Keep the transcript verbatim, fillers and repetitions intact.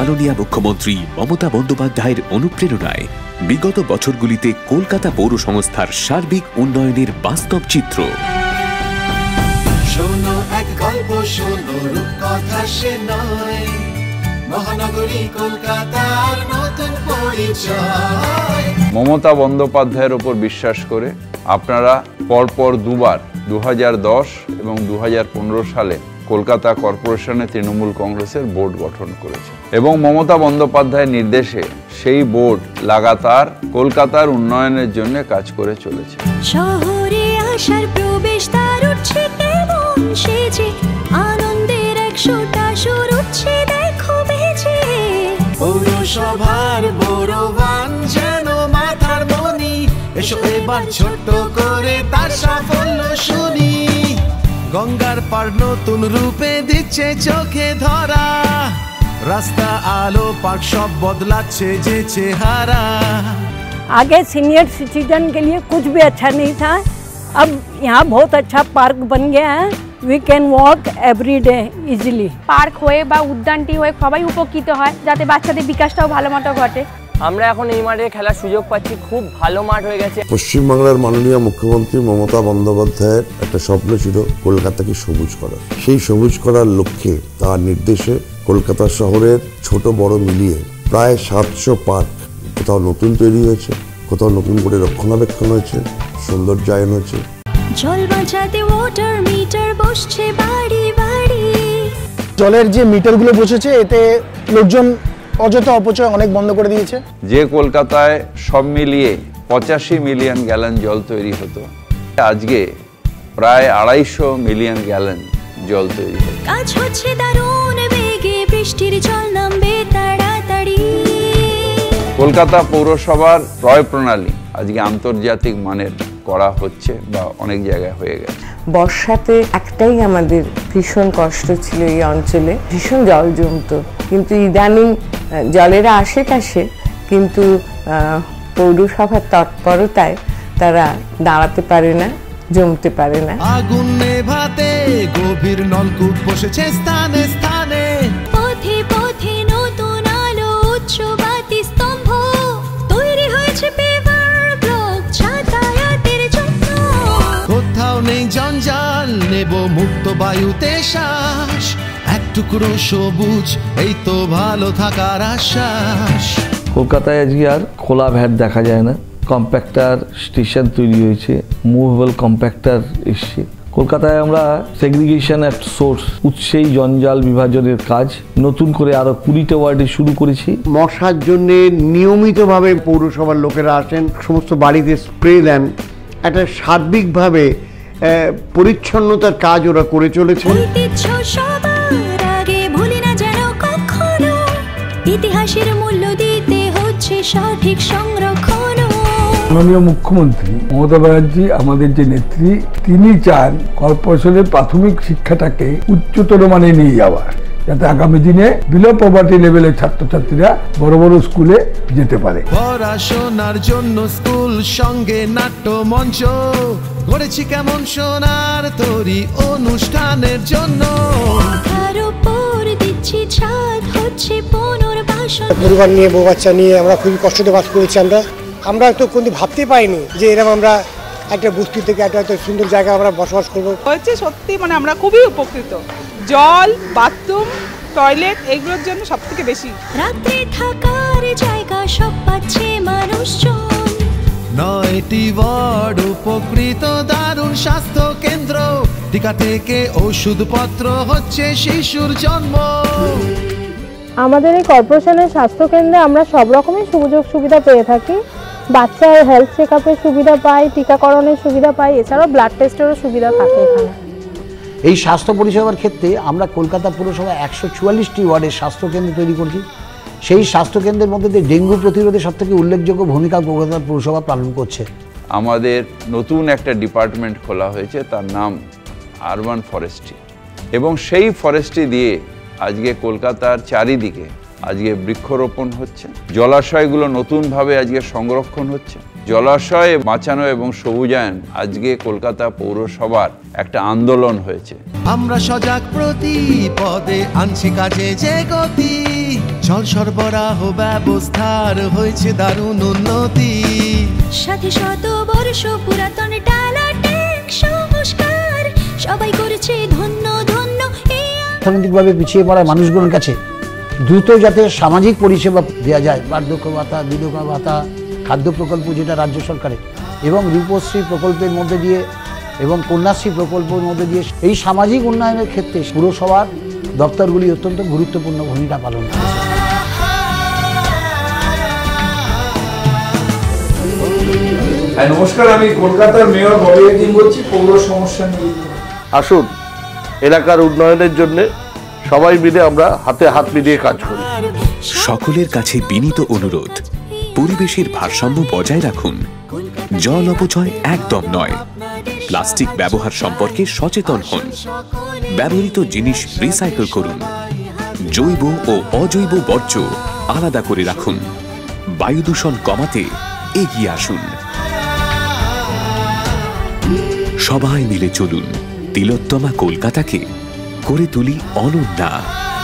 মাননীয় মুখ্যমন্ত্রী মমতা বন্দ্যোপাধ্যায়ের অনুপ্রেরণায় বিগত বছরগুলিতে কলকাতা পৌর সংস্থার সার্বিক উন্নয়নের বাস্তব চিত্র। শোনো এক গল্প, শোনো রূপকথা সে নয়, মহানগরী কলকাতার নতুন পরিচয়। মমতা বন্দ্যোপাধ্যায়ের ওপর বিশ্বাস করে আপনারা পরপর দুবার দু হাজার দশ এবং দু হাজার পনেরো সালে কলকাতা কর্পোরেশনে তৃণমূল কংগ্রেসের বোর্ড গঠন করেছে এবং মমতা বন্দ্যোপাধ্যায়ের নির্দেশে সেই বোর্ড লাগাতার কলকাতার উন্নয়নের জন্য কাজ করে চলেছে। শহরে আসার প্রবেশ দ্বার উঠছে কেমন সেজে, আনন্দের একশোটা সুর উঠছে দেখো বেজে। পৌরসভার বড়বান যেন মাথার মনি, এসো এবার ছোট্ট করে তার সাফল্য শুনি। গঙ্গার পার নতুন রূপে দিচ্ছে চোখে ধরা, রাস্তা আলো পার্ক সব বদলাচ্ছে যে চেহারা। आगे सीनियर सिटीजन के लिए कुछ भी अच्छा नहीं था, अब यहाँ बहुत अच्छा पार्क बन गया है। We can walk every day easily. Park হয়ে বা উদ্যানটি হয়ে সবাই উপকৃত হয়, যাতে বাচ্চাদের বিকাশটাও ভালো মতো ঘটে। আমরা এখন এই মাঠে খেলার সুযোগ পাচ্ছি, খুব ভালো মাঠ হয়ে গেছে। পশ্চিমবাংলার মাননীয় মুখ্যমন্ত্রী মমতা বন্দ্যোপাধ্যায়ের একটা স্বপ্ন ছিল কলকাতাকে সবুজ করা। সেই সবুজ করার লক্ষ্যে তার নির্দেশে কলকাতা শহরের ছোট বড় মিলিয়ে প্রায় সাতশো পার্ক কোথাও নতুন তৈরি হয়েছে, কোথাও নতুন করে রক্ষণাবেক্ষণ হয়েছে, সৌন্দর্যায়ন হয়েছে। জল বাঁচাতে ওয়াটার মিটার বসছে বাড়ি বাড়ি। জলের যে মিটারগুলো বসেছে এতে লোকজন অযথা অপচয় অনেক বন্ধ করে দিয়েছে। যে কলকাতায় সব মিলিয়ে পঁচাশি মিলিয়ন গ্যালন জল তৈরি হতো, আজকে প্রায় আড়াইশো মিলিয়ন গ্যালন জল তৈরি হতো। কাজ হচ্ছে দারুণ বেগে, বৃষ্টির জল নামবে তাড়াতাড়ি। কলকাতা পৌরসভার ক্রয় প্রণালী আজকে আন্তর্জাতিক মানের করা হচ্ছে বা অনেক জায়গায় হয়ে গেছে। বর্ষাতে একটাই আমাদের ভীষণ কষ্ট ছিল, এই অঞ্চলে ভীষণ জল জমতো, কিন্তু ইদানিং জলের আশেপাশে কিন্তু পৌরসভার তৎপরতায় তারা দাঁড়াতে পারে না, জমতে পারে না। আগুন নেভাতে গভীর নলকূপ বসেছে স্থানে স্থানে, পথে পথে নতুন আলো, উচ্চ বাতি স্তম্ভ তৈরি হয়েছে পেভার ব্লক যাতায়াতের জন্য। কোথাও নেই জঞ্জাল, নেব মুক্ত বায়ুতে শ্বাস, এক টুকরো সবুজ এই তো ভালো থাকার আশ্বাস। কলকাতায় আজকে আর খোলা ভ্যাট দেখা যায় না, কম্প্যাক্টার স্টেশন তৈরি হয়েছে, মুভেবল কম্প্যাক্টার এসছে। কলকাতায় আমরা সেগ্রিগেশন অ্যাট সোর্স, উৎসেই জঞ্জাল বিভাজনের কাজ নতুন করে আরো কুড়িটা ওয়ার্ডে শুরু করেছি। মশার জন্য নিয়মিতভাবে পৌরসভার লোকেরা আসেন, সমস্ত বাড়িতে স্প্রে দেন, একটা সার্বিকভাবে পরিচ্ছন্নতার কাজ ওরা করে চলেছে। ইতিহাসের মূল্য দিতে হচ্ছে সঠিক সংরক্ষণ। মাননীয় মুখ্যমন্ত্রী মমতা ব্যানার্জি আমাদের যে নেত্রী, তিনি চান কর্পোরেশনের প্রাথমিক শিক্ষাটাকে উচ্চতর মানে নিয়ে যাওয়ার, যাতে আগামী দিনে বিলো পভার্টি লেভেলের ছাত্রছাত্রীরা বড় বড় স্কুলে যেতে পারে। পড়াশোনার জন্য স্কুল সঙ্গে নাট্য মঞ্চ করেছি কেমন সোনার তরি অনুষ্ঠানের জন্য। পরিবার নিয়ে বউ বাচ্চা নিয়ে আমরা খুবই কষ্টতে বাস করেছি। আমরা আমরা তো কিন্তু ভাবতে পারিনি যে এরকম আমরা একটা বস্তি থেকে একটা এত সুন্দর জায়গায় আমরা বসবাস করবো। হয়েছে সত্যি, মানে আমরা খুবই উপকৃত। জল, বাথরুম, টয়লেট এগুলোর জন্য সব থেকে বেশি। রাত্রে থাকার জায়গা সব পাচ্ছে মানুষজন। নয়টি ওয়ার্ড উপকৃত, দারুণ স্বাস্থ্য কেন্দ্র, টিকা থেকে ওষুধপত্র হচ্ছে শিশুর জন্ম। আমাদের এই কর্পোরেশনের স্বাস্থ্য কেন্দ্রে আমরা সব রকমের সুযোগ সুবিধা পেয়ে থাকি। বাচ্চার হেলথ চেক আপের সুবিধা পাই, টিকাকরণের সুবিধা পাই, এছাড়াও ব্লাড টেস্টেরও সুবিধা থাকে এখানে। এই স্বাস্থ্য পরিষেবার ক্ষেত্রে আমরা কলকাতা পুরসভা একশো চুয়াল্লিশটি ওয়ার্ডের স্বাস্থ্যকেন্দ্র তৈরি করছি। সেই স্বাস্থ্যকেন্দ্রের মধ্যে দিয়ে ডেঙ্গু প্রতিরোধে সব থেকে উল্লেখযোগ্য ভূমিকা কলকাতা পুরসভা পালন করছে। আমাদের নতুন একটা ডিপার্টমেন্ট খোলা হয়েছে, তার নাম আরবান ফরেস্ট্রি, এবং সেই ফরেস্ট্রি দিয়ে আজকে কলকাতার চারিদিকে আজকে বৃক্ষরোপণ হচ্ছে, জলাশয়গুলো নতুনভাবে আজকে সংরক্ষণ হচ্ছে, জলাশয় বাঁচানো এবং সবুজায়ন আজকে কলকাতা পৌরসভার একটা আন্দোলন হয়েছে। আমরা সজাগ প্রতি পদে আনছি কাজে যে গতি, জল সরবরাহ ব্যবস্থার হয়েছে দারুণ উন্নতি, সাথে শত বর্ষ পুরাতন টালা ট্যাঙ্ক সংস্কার, সবাই করেছে ধন্য ধন্য। অর্থনৈতিকভাবে পিছিয়ে পড়া মানুষগুলোর কাছে দ্রুত যাতে সামাজিক পরিষেবা দেওয়া যায়, বার্ধক্য ভাতা, বিধবা ভাতা, খাদ্য প্রকল্প যেটা রাজ্য সরকারের, এবং রূপশ্রী প্রকল্পের মধ্যে দিয়ে এবং কন্যাশ্রী প্রকল্পের মধ্যে দিয়ে এই সামাজিক উন্নয়নের ক্ষেত্রে পুরসভার দপ্তরগুলি অত্যন্ত গুরুত্বপূর্ণ ভূমিকা পালন করছে। নমস্কার, আমি কলকাতার মেয়র ববি বলছি, পৌর সমস্যা নিয়ে। আসুন, এলাকার উন্নয়নের জন্য সবাই মিলে আমরা হাতে হাত মিলিয়ে কাজ করি। সকলের কাছে বিনীত অনুরোধ, পরিবেশের ভারসাম্য বজায় রাখুন। জল অপচয় একদম নয়। প্লাস্টিক ব্যবহার সম্পর্কে সচেতন হন। ব্যবহৃত জিনিস রিসাইকেল করুন। জৈব ও অজৈব বর্জ্য আলাদা করে রাখুন। বায়ু দূষণ কমাতে এগিয়ে আসুন। সবাই মিলে চলুন, তিলোত্তমা কলকাতাকে করে তুলি অনন্যা।